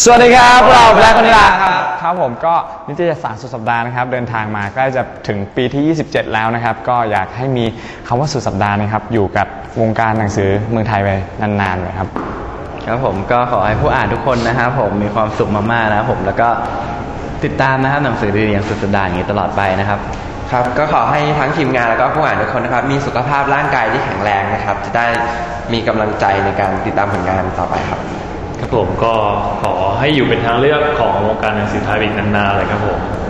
สวัสดีครับเราแบล็ควานิลาครับผมก็นิตยสารสุดสัปดาห์นะครับเดินทางมาใกล้จะถึงปีที่27แล้วนะครับก็อยากให้มีคำว่าสุดสัปดาห์นะครับอยู่กับวงการหนังสือเมืองไทยไปนานๆเลยครับครับผมก็ขอให้ผู้อ่านทุกคนนะครับผมมีความสุขมากๆนะครับผมแล้วก็ติดตามนะครับหนังสือดีๆอย่างสุดสัปดาห์อย่างนี้ตลอดไปนะครับครับก็ขอให้ทั้งทีมงานแล้วก็ผู้อ่านทุกคนนะครับมีสุขภาพร่างกายที่แข็งแรงนะครับจะได้มีกำลังใจในการติดตามผลงานต่อไปครับครับผมก็ขอให้อยู่เป็นทางเลือกของวงการหนังสือไทยอีกนานๆเลยครับผม